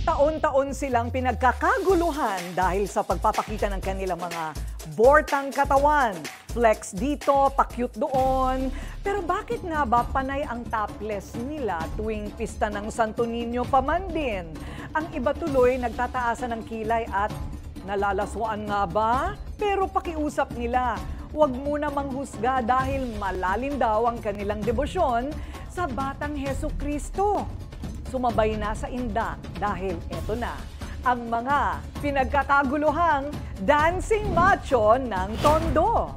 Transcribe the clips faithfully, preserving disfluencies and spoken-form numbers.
Taon-taon silang pinagkakaguluhan dahil sa pagpapakita ng kanilang mga bortang katawan. Flex dito, pakyut doon. Pero bakit nga ba panay ang topless nila tuwing pista ng Santo Niño pa man din? Ang iba tuloy nagtataasan ng kilay at nalalaswaan nga ba? Pero pakiusap nila, huwag muna manghusga dahil malalim daw ang kanilang debosyon sa Batang Hesukristo. Sumabay na sa inda dahil eto na ang mga pinagkakaguluhang dancing macho ng Tondo.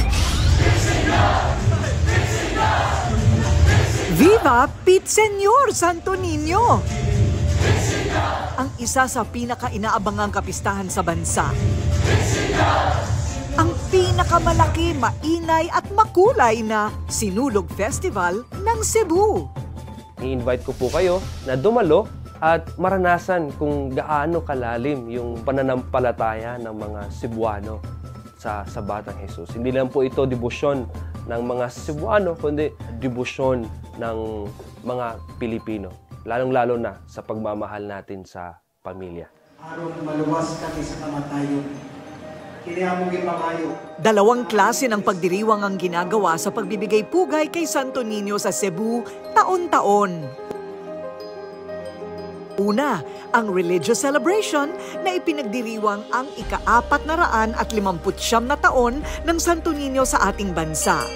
Viva Pete Senyor Santo Niño! Ang isa sa pinaka-inaabangang kapistahan sa bansa. Ang pinakamalaki, maingay at makulay na Sinulog Festival ng Cebu. I-invite ko po kayo na dumalo at maranasan kung gaano kalalim yung pananampalataya ng mga Cebuano sa, sa Batang Jesus. Hindi lang po ito debosyon ng mga Cebuano, kundi debosyon ng mga Pilipino. Lalong-lalo na sa pagmamahal natin sa pamilya. Aron maluwas kami sa kamatayon. Kinihamong ipangayo. Dalawang klase ng pagdiriwang ang ginagawa sa pagbibigay pugay kay Santo Niño sa Cebu taon-taon. Una, ang religious celebration na ipinagdiriwang ang ika-apat na raan at limamput siyam na taon ng Santo Niño sa ating bansa.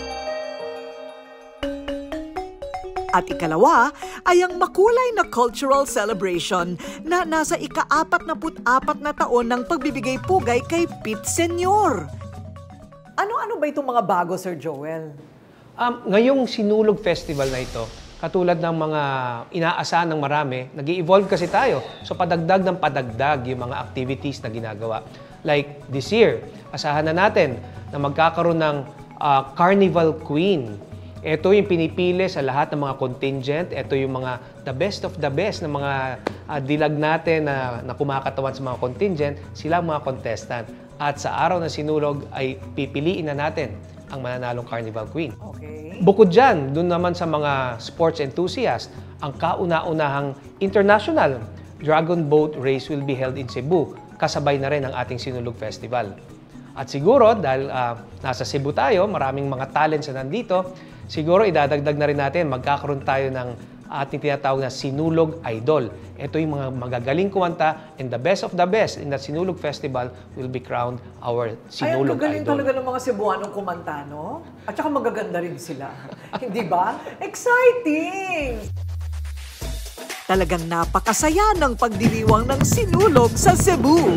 At ikalawa ay ang makulay na cultural celebration na nasa ika-apat na put-apat na taon ng pagbibigay pugay kay Pete Senyor. Ano-ano ba itong mga bago, Sir Joel? Um, ngayong Sinulog Festival na ito, katulad ng mga inaasahan ng marami, nag-i-evolve kasi tayo. So padagdag ng padagdag yung mga activities na ginagawa. Like this year, asahan na natin na magkakaroon ng uh, Carnival Queen. Ito yung pinipili sa lahat ng mga contingent. Ito yung mga the best of the best na mga uh, dilag natin na, na kumakatawan sa mga contingent. Sila ang mga contestant. At sa araw ng Sinulog ay pipiliin na natin ang mananalong Carnival Queen. Okay. Bukod dyan, dun naman sa mga sports enthusiast, ang kauna-unahang international Dragon Boat Race will be held in Cebu. Kasabay na rin ang ating Sinulog Festival. At siguro, dahil uh, nasa Cebu tayo, maraming mga talents na nandito, siguro idadagdag na rin natin, magkakaroon tayo ng ating tinatawag na Sinulog Idol. Ito yung mga magagaling kumanta and the best of the best in the Sinulog Festival will be crowned our Sinulog Ay, ang gagaling Idol. talaga ng mga Cebuanong kumanta, no? At saka magaganda rin sila. Hindi ba? Exciting! Talagang napakasaya ng pagdiriwang ng Sinulog sa Cebu.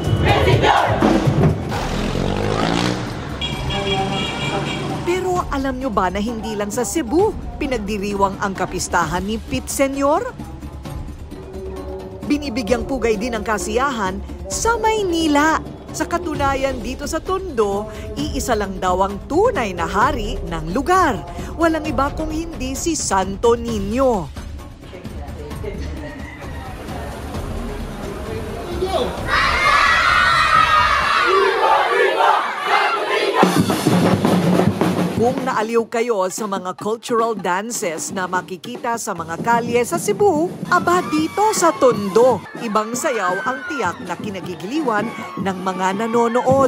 Pero alam nyo ba na hindi lang sa Cebu pinagdiriwang ang kapistahan ni Pete Senyor? Binibigyang pugay din ang kasiyahan sa Maynila. Sa katunayan dito sa Tondo, iisa lang daw ang tunay na hari ng lugar. Walang iba kung hindi si Santo Niño. Kung naaliw kayo sa mga cultural dances na makikita sa mga kalye sa Cebu, aba dito sa Tondo, ibang sayaw ang tiyak na kinagigiliwan ng mga nanonood.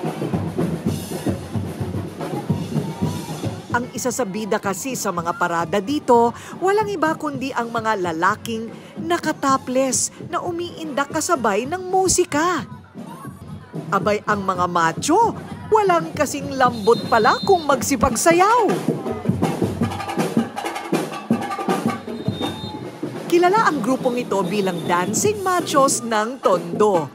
Ang isa sa bida kasi sa mga parada dito, walang iba kundi ang mga lalaking nakataples na umiindak kasabay ng musika. Abay ang mga macho, walang kasing lambot pala kung magsipagsayaw. Kilala ang grupong ito bilang Dancing Machos ng Tondo.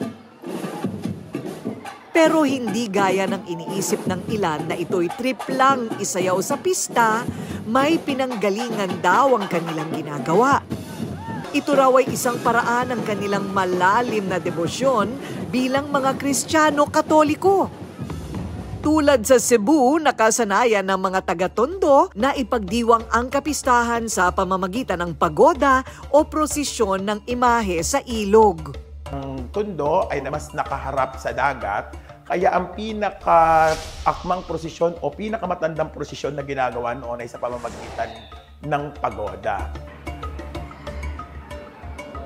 Pero hindi gaya ng iniisip ng ilan na ito'y trip lang isayaw sa pista, may pinanggalingan daw ang kanilang ginagawa. Ito raw ay isang paraan ng kanilang malalim na debosyon bilang mga Kristiyano Katoliko. Tulad sa Cebu, nakasanayan ng mga taga-Tondo na ipagdiwang ang kapistahan sa pamamagitan ng pagoda o prosesyon ng imahe sa ilog. Ang Tondo ay mas nakaharap sa dagat, kaya ang pinaka-akmang prosesyon o pinakamatandang prosesyon na ginagawa noon ay sa pamamagitan ng pagoda.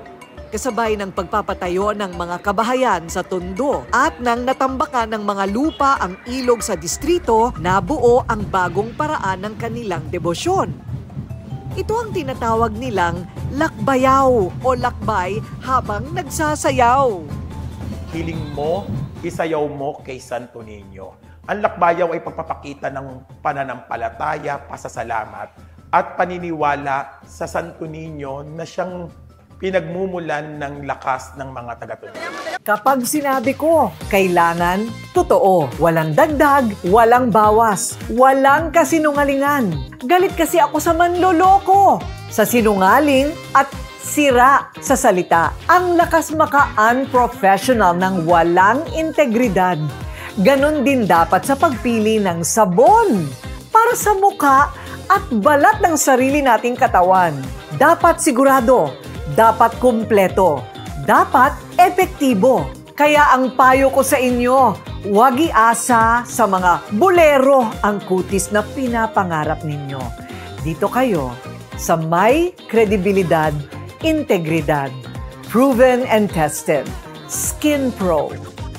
kasabay ng pagpapatayo ng mga kabahayan sa Tondo at nang natambakan ng mga lupa ang ilog sa distrito, nabuo ang bagong paraan ng kanilang debosyon. Ito ang tinatawag nilang lakbayaw o lakbay habang nagsasayaw. Hiling mo, isayaw mo kay Santo Niño. Ang lakbayaw ay pagpapakita ng pananampalataya, pasasalamat, at paniniwala sa Santo Niño na siyang pinagmumulan ng lakas ng mga taga-Tondo. Kapag sinabi ko, kailangan, totoo. Walang dagdag, walang bawas, walang kasinungalingan. Galit kasi ako sa manloloko, sa sinungaling at sira sa salita. Ang lakas maka-unprofessional ng walang integridad. Ganon din dapat sa pagpili ng sabon para sa mukha at balat ng sarili nating katawan. Dapat sigurado, dapat kumpleto, dapat epektibo. Kaya ang payo ko sa inyo, huwag iasa sa mga bolero ang kutis na pinapangarap ninyo. Dito kayo sa may kredibilidad, integridad, proven and tested, Skin Pro.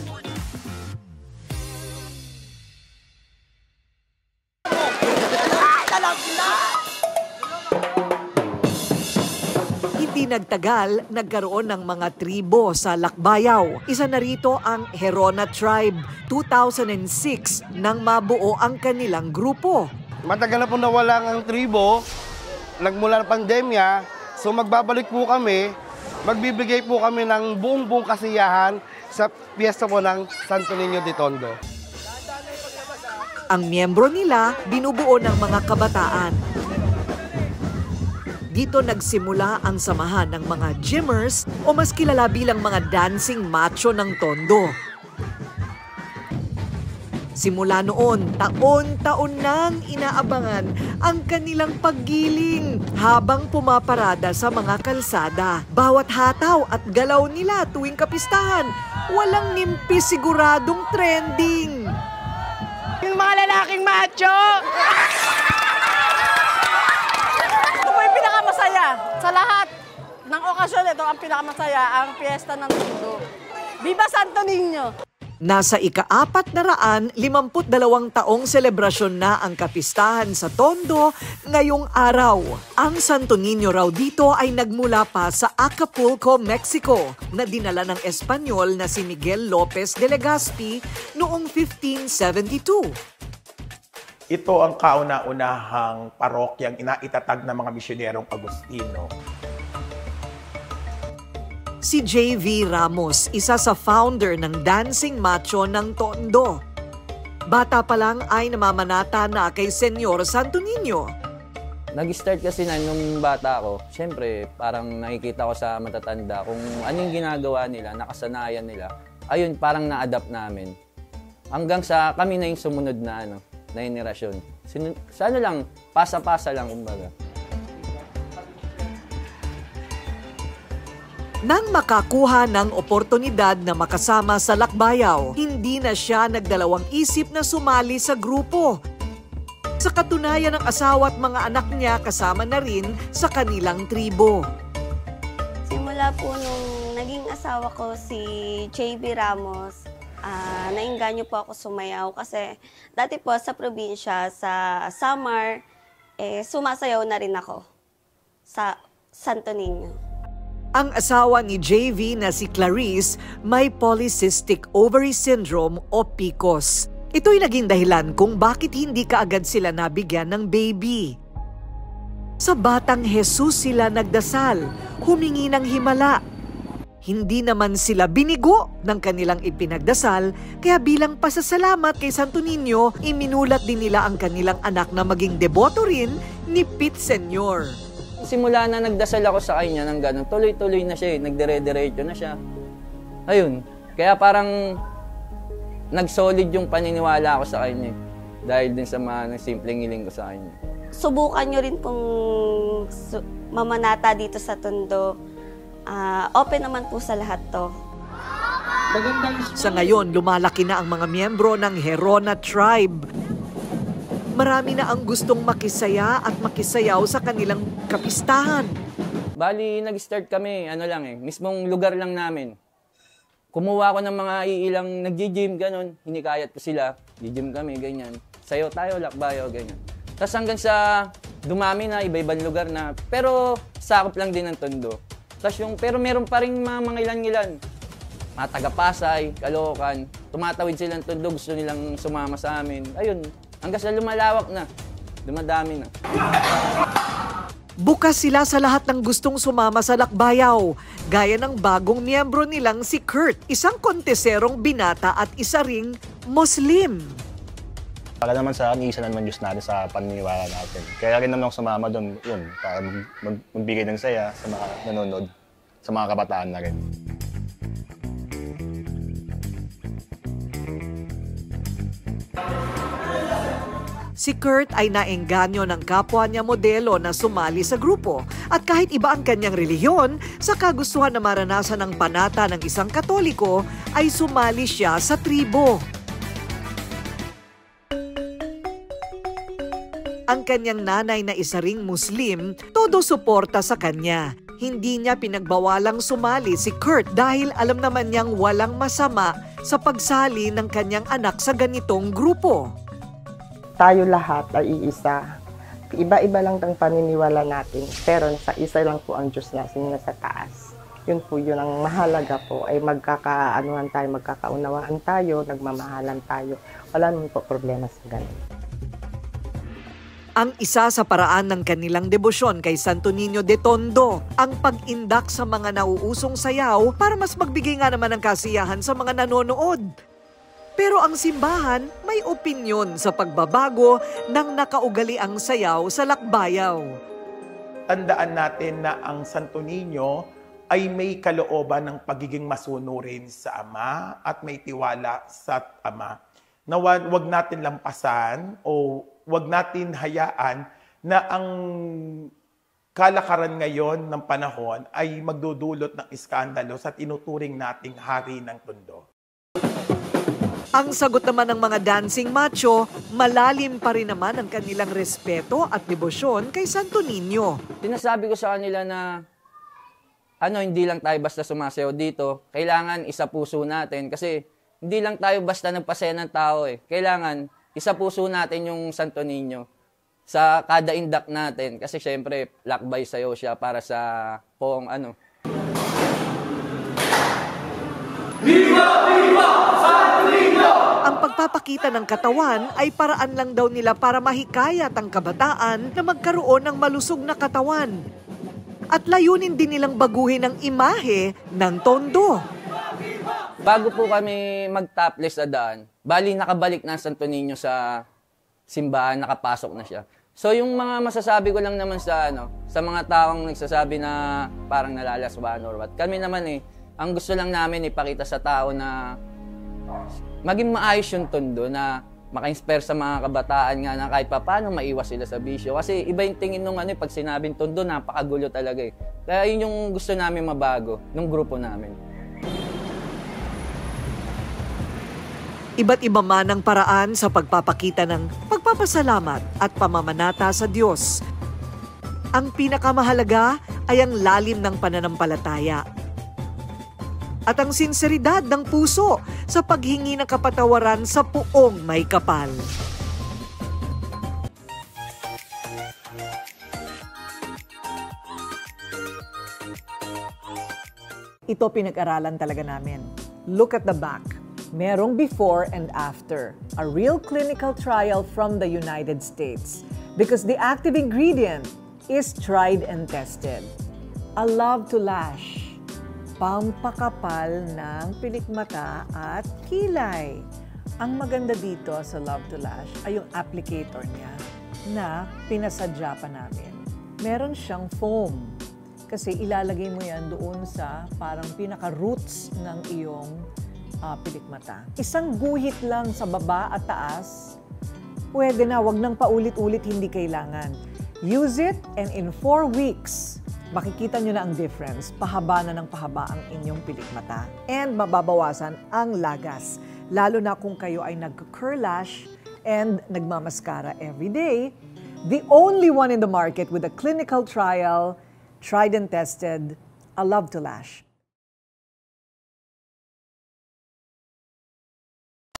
Hindi nagtagal, nagkaroon ng mga tribo sa Lakbayaw. Isa na rito ang Herona Tribe. two thousand six nang mabuo ang kanilang grupo. Matagal na po nawala ang tribo, nagmula ng pandemya, so magbabalik po kami, magbibigay po kami ng buong-buong kasiyahan sa piyesta po ng Santo Niño de Tondo. Ang miyembro nila, binubuo ng mga kabataan. Dito nagsimula ang samahan ng mga gymmers o mas kilala bilang mga dancing macho ng Tondo. Simula noon, taon-taon nang inaabangan ang kanilang paggiling habang pumaparada sa mga kalsada. Bawat hataw at galaw nila tuwing kapistahan, walang nimpi siguradong trending. Yung mga lalaking macho! Ito po yung pinakamasaya. Sa lahat ng okasyon, ito ang pinakamasaya, ang piyesta ng Tondo. Viva Santo Niño! Nasa ika-apat na raan, limamput dalawang taong selebrasyon na ang kapistahan sa Tondo ngayong araw. Ang Santo Niño raw dito ay nagmula pa sa Acapulco, Mexico, na dinala ng Espanyol na si Miguel Lopez de Legazpi noong fifteen seventy-two. Ito ang kauna-unahang parokyang inaitatag ng mga misyonerong Agustino. Si J V Ramos, isa sa founder ng Dancing Macho ng Tondo. Bata pa lang ay namamanata na kay Senyor Santo Niño. Nag-start kasi na nung bata ako, syempre parang nakikita ko sa matatanda kung ano yung ginagawa nila, nakasanayan nila. Ayun, parang na-adapt namin. Hanggang sa kami na yung sumunod na, ano, na henerasyon. Sinu- sa ano lang, pasa-pasa lang, kumbaga. Nang makakuha ng oportunidad na makasama sa Lakbayaw, hindi na siya nagdalawang isip na sumali sa grupo. Sa katunayan ng asawa at mga anak niya kasama na rin sa kanilang tribo. Simula po nung naging asawa ko si J B Ramos, uh, nainganyo po ako sumayaw kasi dati po sa probinsya, sa Samar, eh, sumasayaw na rin ako sa Santo Niño. Ang asawa ni J V na si Clarice may polycystic ovary syndrome o P C O S. Ito'y naging dahilan kung bakit hindi kaagad sila nabigyan ng baby. Sa batang Jesus sila nagdasal, humingi ng himala. Hindi naman sila binigo ng kanilang ipinagdasal, kaya bilang pasasalamat kay Santo Niño, iminulat din nila ang kanilang anak na maging deboto rin ni Pete Senyor. Simula na nagdasal ako sa kanya ng gano'n, tuloy-tuloy na siya, eh. Nagdire-diretso na siya. Ayun, kaya parang nag-solid yung paniniwala ko sa kanya. Dahil din sa mga simpleng hiling ko sa kanya. Subukan nyo rin pong su- mamanata dito sa Tondo. Uh, open naman po sa lahat to. Sa ngayon, lumalaki na ang mga miyembro ng Herona Tribe. Marami na ang gustong makisaya at makisayaw sa kanilang kapistahan. Bali, nag-start kami, ano lang eh, mismong lugar lang namin. Kumuha ko ng mga iilang nag-gym, gano'n. Hinikayat ko sila. Gym kami, ganyan. Sayo tayo, lakbayo, ganyan. Tapos hanggang sa dumami na, iba-ibang lugar na. Pero sakop lang din ng Tondo. Tapos yung, pero meron pa rin mga, mga ilan-ilan. Mga taga-Pasay, Caloocan. Tumatawid silang Tondo, gusto nilang sumama sa amin. Ayun, hanggang sa lumalawak na. Dumadami na. Bukas sila sa lahat ng gustong sumama sa Lakbayaw, gaya ng bagong miyembro nilang si Kurt, isang konteserong binata at isa ring Muslim. Para naman sa akin, isa na naman Diyos natin sa paniniwala natin. Kaya rin naman ako sumama doon, yun, para mag- magbigay ng saya sa mga nanonood, sa mga kabataan na rin. Si Kurt ay naengganyo ng kapwa niya modelo na sumali sa grupo at kahit iba ang kanyang relihiyon, sa kagustuhan na maranasan ng panata ng isang Katoliko, ay sumali siya sa tribo. Ang kanyang nanay na isa ring Muslim, todo suporta sa kanya. Hindi niya pinagbawalang sumali si Kurt dahil alam naman niyang walang masama sa pagsali ng kanyang anak sa ganitong grupo. Tayo lahat ay iisa. Iba-iba lang ang paniniwala natin, pero sa isa lang po ang Diyos natin nasa taas. Yun po yun ang mahalaga po, ay magkakaanuhan tayo, magkakaunawaan tayo, nagmamahalan tayo. Wala naman po problema sa ganun. Ang isa sa paraan ng kanilang debosyon kay Santo Niño de Tondo, ang pag-indak sa mga nauusong sayaw para mas magbigay nga naman ng kasiyahan sa mga nanonood. Pero ang simbahan may opinyon sa pagbabago ng nakaugaliang sayaw sa Lakbayaw. Tandaan natin na ang Santo Niño ay may kalooban ng pagiging masunurin sa Ama at may tiwala sa Ama. Na wag, wag natin lampasan o wag natin hayaan na ang kalakaran ngayon ng panahon ay magdudulot ng iskandalo sa tinuturing nating hari ng Tondo. Ang sagot naman ng mga dancing macho, malalim pa rin naman ang kanilang respeto at debosyon kay Santo Niño. Sinasabi ko sa kanila na ano, hindi lang tayo basta sumasayaw dito. Kailangan isa puso natin kasi hindi lang tayo basta nagpasaya ng tao eh. Kailangan isa puso natin yung Santo Niño sa kada indak natin. Kasi syempre, lakbay sayaw siya para sa poong ano. Viva! Viva! Santo Niño! Ang pagpapakita ng katawan ay paraan lang daw nila para mahikayat ang kabataan na magkaroon ng malusog na katawan. At layunin din nilang baguhin ang imahe ng Tondo. Bago po kami mag-topless sa daan, bali nakabalik na Santo Niño sa simbahan, nakapasok na siya. So yung mga masasabi ko lang naman sa ano, sa mga taong nagsasabi na parang nalalaswan or what, kami naman eh, ang gusto lang namin ipakita sa tao na maging maayos yung Tondo, na maka-inspire sa mga kabataan nga na kahit paano maiwas sila sa bisyo. Kasi iba yung tingin nung ano, pag sinabing Tondo, napakagulo talaga eh. Kaya yun yung gusto namin mabago, nung grupo namin. Iba't iba man ang paraan sa pagpapakita ng pagpapasalamat at pamamanata sa Diyos. Ang pinakamahalaga ay ang lalim ng pananampalataya at ang sinseridad ng puso sa paghingi ng kapatawaran sa puong may kapal. Ito pinag-aralan talaga namin. Look at the back. Merong before and after. A real clinical trial from the United States. Because the active ingredient is tried and tested. A love to lash. Pampakapal ng pilikmata at kilay. Ang maganda dito sa Love to Lash ay yung applicator niya na pinasadya pa namin. Meron siyang foam kasi ilalagay mo yan doon sa parang pinaka-roots ng iyong uh, pilikmata. Isang guhit lang sa baba at taas, pwede na, wag nang paulit-ulit, hindi kailangan. Use it and in four weeks, makikita nyo na ang difference. Pahaba na ng pahaba ang inyong pilikmata. And mababawasan ang lagas. Lalo na kung kayo ay nag-curl lash and nagmamaskara every day. The only one in the market with a clinical trial tried and tested, a love to lash.